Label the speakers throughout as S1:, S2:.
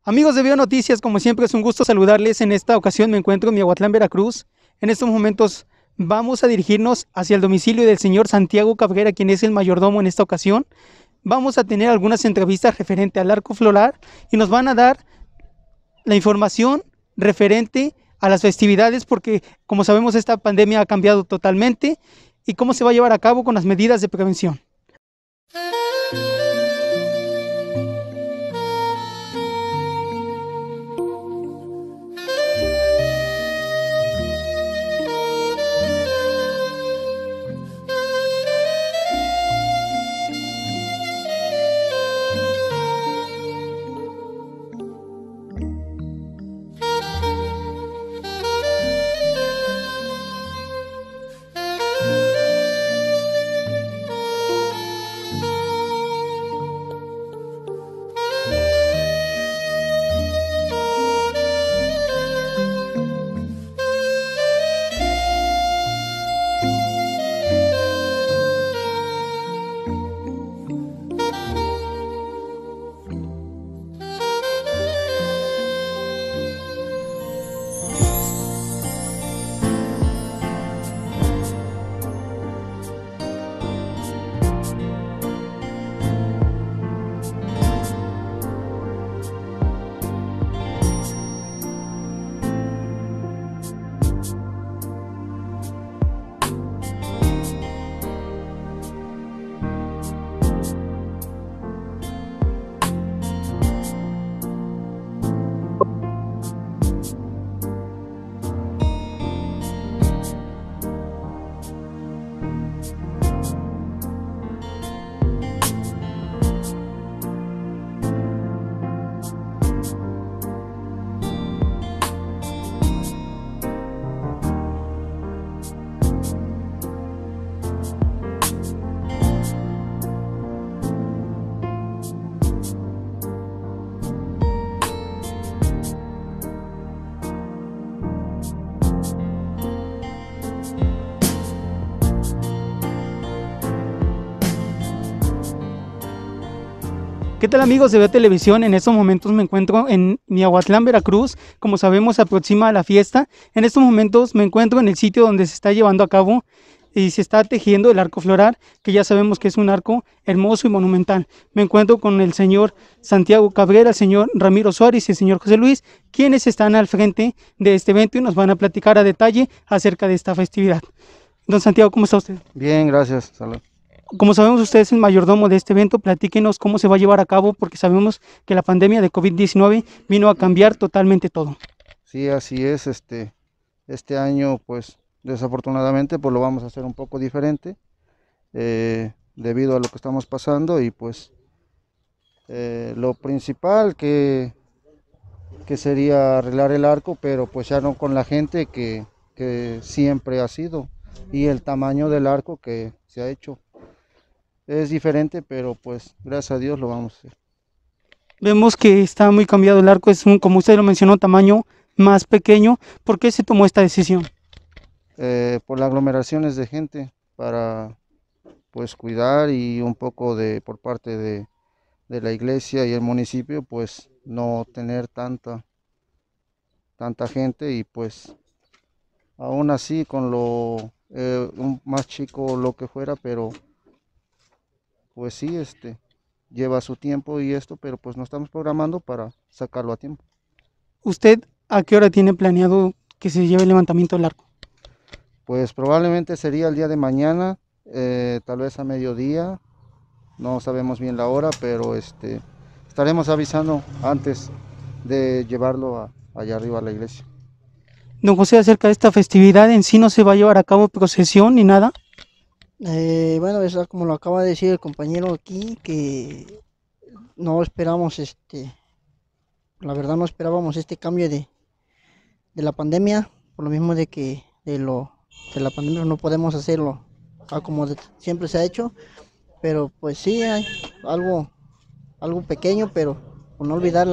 S1: Amigos de Veo Noticias, como siempre es un gusto saludarles. En esta ocasión me encuentro en Miahuatlán, Veracruz. En estos momentos vamos a dirigirnos hacia el domicilio del señor Santiago Cabrera, quien es el mayordomo en esta ocasión. Vamos a tener algunas entrevistas referente al arco floral y nos van a dar la información referente a las festividades, porque como sabemos esta pandemia ha cambiado totalmente, y cómo se va a llevar a cabo con las medidas de prevención. ¿Qué tal, amigos de Veo Televisión? En estos momentos me encuentro en Miahuatlán, Veracruz. Como sabemos, se aproxima la fiesta. En estos momentos me encuentro en el sitio donde se está llevando a cabo y se está tejiendo el arco floral, que ya sabemos que es un arco hermoso y monumental. Me encuentro con el señor Santiago Cabrera, el señor Ramiro Suárez y el señor José Luis, quienes están al frente de este evento y nos van a platicar a detalle acerca de esta festividad. Don Santiago, ¿cómo está usted?
S2: Bien, gracias. Salud.
S1: Como sabemos, usted es el mayordomo de este evento. Platíquenos cómo se va a llevar a cabo, porque sabemos que la pandemia de COVID-19 vino a cambiar totalmente todo.
S2: Sí, así es. Este año, pues, desafortunadamente, pues lo vamos a hacer un poco diferente debido a lo que estamos pasando y pues lo principal que sería arreglar el arco, pero pues ya no con la gente que siempre ha sido, y el tamaño del arco que se ha hecho. Es diferente, pero pues gracias a Dios lo vamos a hacer.
S1: Vemos que está muy cambiado el arco, es como usted lo mencionó, tamaño más pequeño. ¿Por qué se tomó esta decisión?
S2: Por las aglomeraciones de gente, para pues cuidar, y un poco por parte de la iglesia y el municipio, pues no tener tanta gente, y pues aún así con un más chico lo que fuera, pero pues sí, lleva su tiempo y pero pues nos estamos programando para sacarlo a tiempo.
S1: ¿Usted a qué hora tiene planeado que se lleve el levantamiento del arco?
S2: Pues probablemente sería el día de mañana, tal vez a mediodía, no sabemos bien la hora, pero estaremos avisando antes de llevarlo allá arriba a la iglesia.
S1: Don José, acerca de esta festividad, en sí no se va a llevar a cabo procesión ni nada.
S3: Bueno, es como lo acaba de decir el compañero aquí, que no esperamos la verdad no esperábamos este cambio de la pandemia, por lo mismo de que de la pandemia no podemos hacerlo como siempre se ha hecho, pero pues sí hay algo pequeño, pero por no olvidar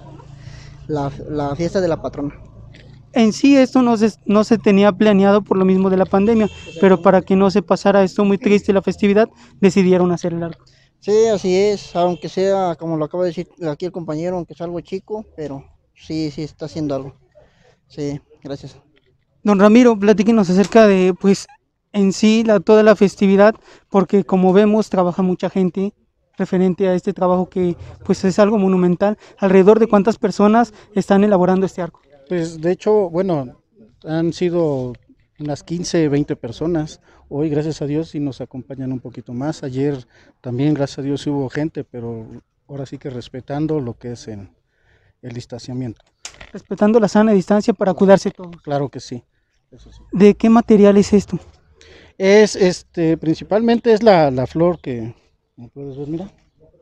S3: la fiesta de la patrona.
S1: En sí esto no se tenía planeado por lo mismo de la pandemia, pero para que no se pasara esto muy triste la festividad, decidieron hacer el arco.
S3: Sí, así es, aunque sea, como lo acaba de decir aquí el compañero, aunque sea algo chico, pero sí, sí está haciendo algo. Sí, gracias.
S1: Don Ramiro, platíquenos acerca de, pues, en sí, toda la festividad, porque como vemos, trabaja mucha gente referente a este trabajo que, pues, es algo monumental. ¿Alrededor de cuántas personas están elaborando este arco?
S4: Pues de hecho, bueno, han sido unas 15, 20 personas. Hoy, gracias a Dios, sí nos acompañan un poquito más. Ayer también, gracias a Dios, sí hubo gente, pero ahora sí que respetando lo que es el distanciamiento.
S1: Respetando la sana distancia para cuidarse todos.
S4: Claro que sí, eso sí.
S1: ¿De qué material es esto?
S4: Es principalmente es la flor que, como puedes ver, mira,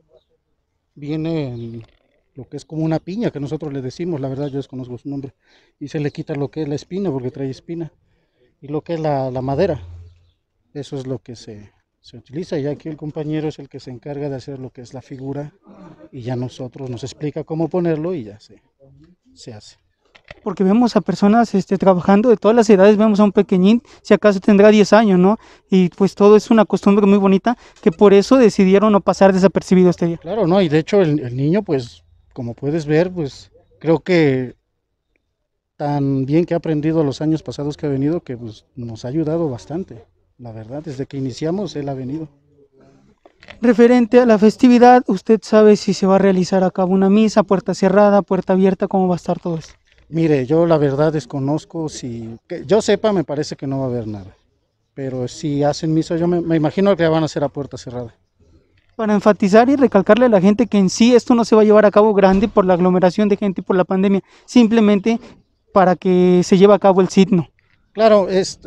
S4: viene en lo que es como una piña que nosotros le decimos, la verdad yo desconozco su nombre, y se le quita lo que es la espina porque trae espina, y lo que es la madera, eso es lo que se utiliza, y aquí el compañero es el que se encarga de hacer lo que es la figura, y ya nosotros nos explica cómo ponerlo y ya se hace.
S1: Porque vemos a personas trabajando de todas las edades, vemos a un pequeñín, si acaso tendrá 10 años, ¿no? Y pues todo es una costumbre muy bonita, que por eso decidieron no pasar desapercibido este día.
S4: Claro, no, y de hecho el niño, pues, como puedes ver, pues, creo que tan bien que ha aprendido los años pasados que ha venido, que pues, nos ha ayudado bastante, la verdad, desde que iniciamos él ha venido.
S1: Referente a la festividad, ¿usted sabe si se va a realizar a cabo una misa, puerta cerrada, puerta abierta, cómo va a estar todo esto?
S4: Mire, yo la verdad desconozco si, que yo sepa, me parece que no va a haber nada, pero si hacen misa, yo me imagino que van a hacer a puerta cerrada.
S1: Para enfatizar y recalcarle a la gente que en sí esto no se va a llevar a cabo grande por la aglomeración de gente y por la pandemia, simplemente para que se lleve a cabo el signo.
S4: Claro,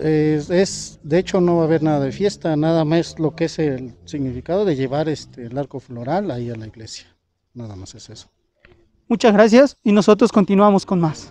S4: de hecho no va a haber nada de fiesta, nada más lo que es el significado de llevar el arco floral ahí a la iglesia, nada más es eso.
S1: Muchas gracias y nosotros continuamos con más.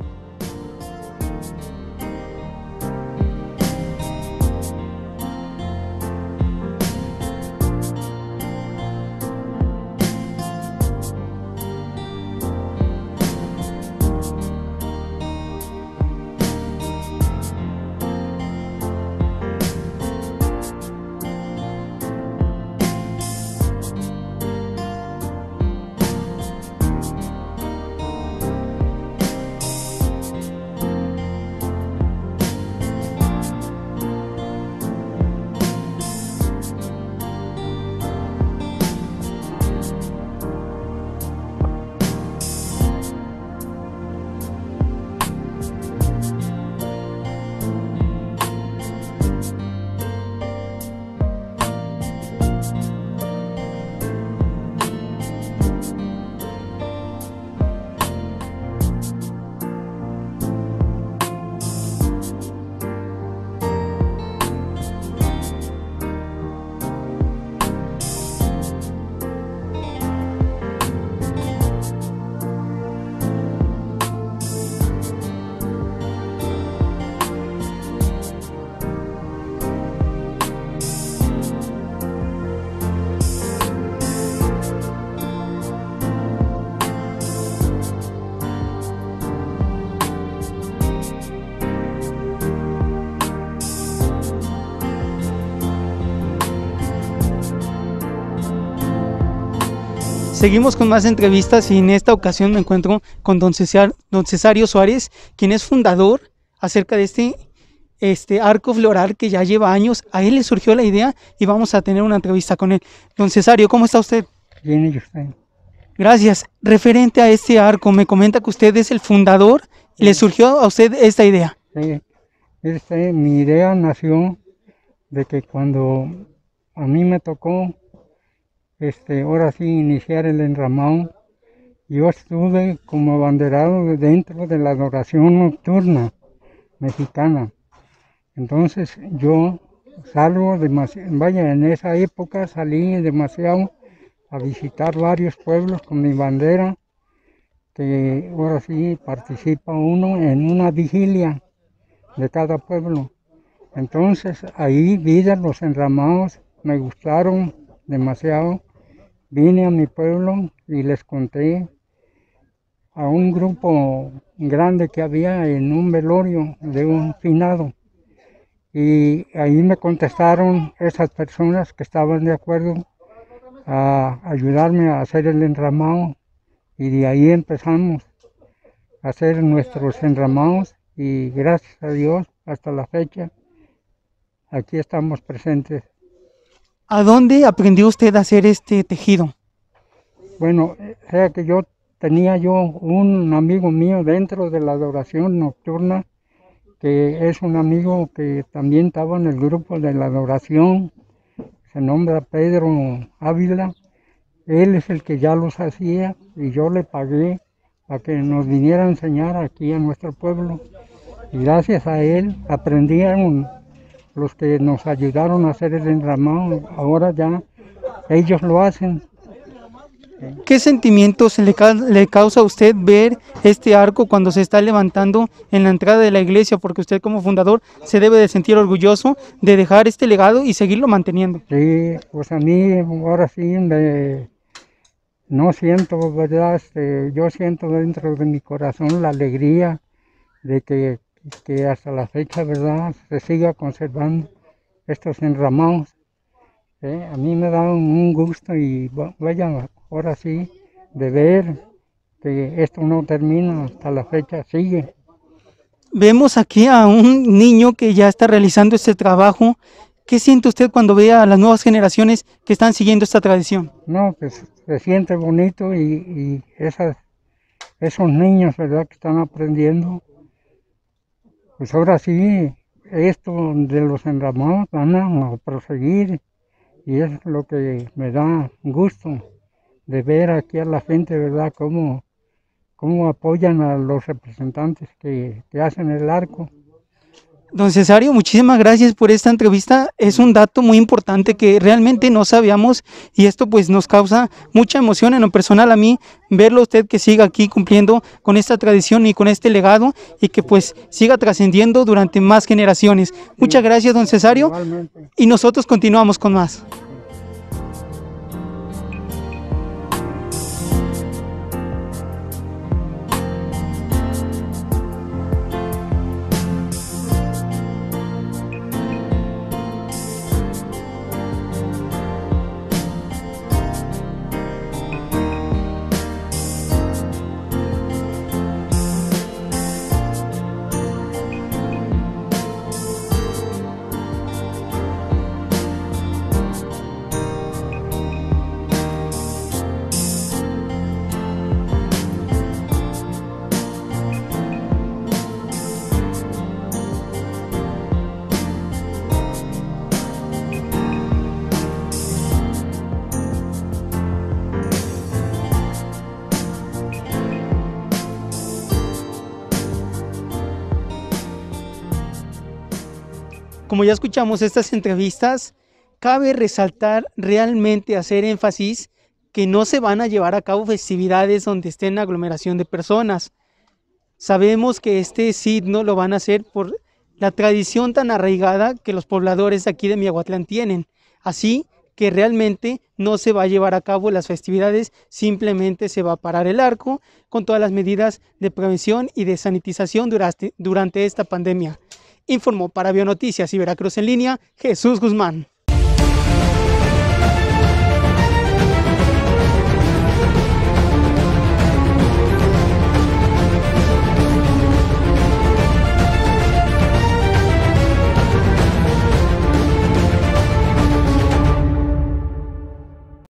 S1: Seguimos con más entrevistas y en esta ocasión me encuentro con don Cesario Suárez, quien es fundador acerca de este arco floral que ya lleva años. A él le surgió la idea y vamos a tener una entrevista con él. Don Cesario, ¿cómo está usted?
S5: Bien, ¿y usted?
S1: Gracias. Referente a este arco, me comenta que usted es el fundador y le surgió a usted esta idea.
S5: Sí, mi idea nació de que cuando a mí me tocó, ahora sí, iniciar el enramado, yo estuve como abanderado dentro de la adoración nocturna mexicana. Entonces yo salgo demasiado, vaya, en esa época salí demasiado a visitar varios pueblos con mi bandera, que ahora sí participa uno en una vigilia de cada pueblo. Entonces ahí vi los enramados, me gustaron demasiado. Vine a mi pueblo y les conté a un grupo grande que había en un velorio de un finado. Y ahí me contestaron esas personas que estaban de acuerdo a ayudarme a hacer el enramado y de ahí empezamos a hacer nuestros enramados y gracias a Dios hasta la fecha aquí estamos presentes.
S1: ¿A dónde aprendió usted a hacer este tejido?
S5: Bueno, sea que tenía yo un amigo mío dentro de la adoración nocturna, que es un amigo que también estaba en el grupo de la adoración, se nombra Pedro Ávila. Él es el que ya los hacía y yo le pagué para que nos viniera a enseñar aquí a nuestro pueblo. Y gracias a él aprendieron los que nos ayudaron a hacer el enramado. Ahora ya ellos lo hacen.
S1: ¿Qué sentimientos le causa a usted ver este arco cuando se está levantando en la entrada de la iglesia? Porque usted como fundador se debe de sentir orgulloso de dejar este legado y seguirlo manteniendo.
S5: Sí, pues a mí ahora sí no siento, ¿verdad? Yo siento dentro de mi corazón la alegría de que hasta la fecha, ¿verdad?, se siga conservando estos enramados. A mí me da un gusto y vaya, ahora sí, de ver que esto no termina, hasta la fecha sigue.
S1: Vemos aquí a un niño que ya está realizando este trabajo. ¿Qué siente usted cuando ve a las nuevas generaciones que están siguiendo esta tradición?
S5: No, pues se siente bonito y esos niños, ¿verdad?, que están aprendiendo, pues ahora sí, esto de los enramados van a proseguir y es lo que me da gusto de ver aquí a la gente, ¿verdad?, cómo apoyan a los representantes que hacen el arco.
S1: Don Cesario, muchísimas gracias por esta entrevista. Es un dato muy importante que realmente no sabíamos y esto pues nos causa mucha emoción en lo personal a mí, verlo usted que siga aquí cumpliendo con esta tradición y con este legado y que pues siga trascendiendo durante más generaciones. Muchas gracias, don Cesario,
S5: Igualmente.
S1: y nosotros continuamos con más. Como ya escuchamos estas entrevistas, cabe resaltar realmente, hacer énfasis que no se van a llevar a cabo festividades donde estén aglomeración de personas. Sabemos que este signo lo van a hacer por la tradición tan arraigada que los pobladores aquí de Miahuatlán tienen. Así que realmente no se va a llevar a cabo las festividades, simplemente se va a parar el arco con todas las medidas de prevención y de sanitización durante esta pandemia. Informó para Bionoticias y Veracruz en línea, Jesús Guzmán.